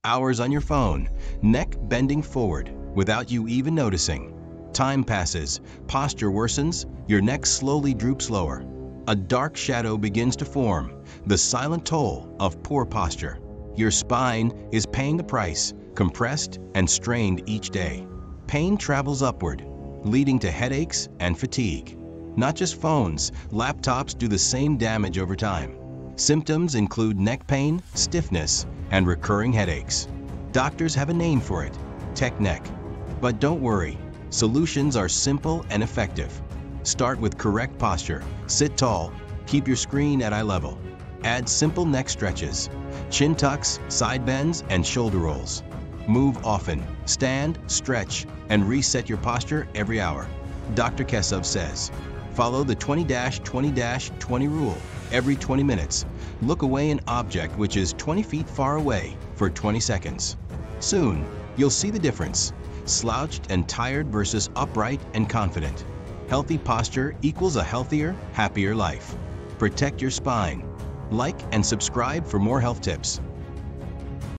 hours on your phone, neck bending forward without you even noticing. Time passes, posture worsens, your neck slowly droops lower. A dark shadow begins to form, the silent toll of poor posture. Your spine is paying the price, compressed and strained each day. Pain travels upward, leading to headaches and fatigue. Not just phones, laptops do the same damage over time. Symptoms include neck pain, stiffness, and recurring headaches. Doctors have a name for it, tech neck. But don't worry, solutions are simple and effective. Start with correct posture, sit tall, keep your screen at eye level. Add simple neck stretches, chin tucks, side bends, and shoulder rolls. Move often, stand, stretch, and reset your posture every hour. Dr. Kesov says, follow the 20-20-20 rule. Every 20 minutes, look away an object which is 20 feet far away for 20 seconds. Soon, you'll see the difference. Slouched and tired versus upright and confident. Healthy posture equals a healthier, happier life. Protect your spine. Like and subscribe for more health tips.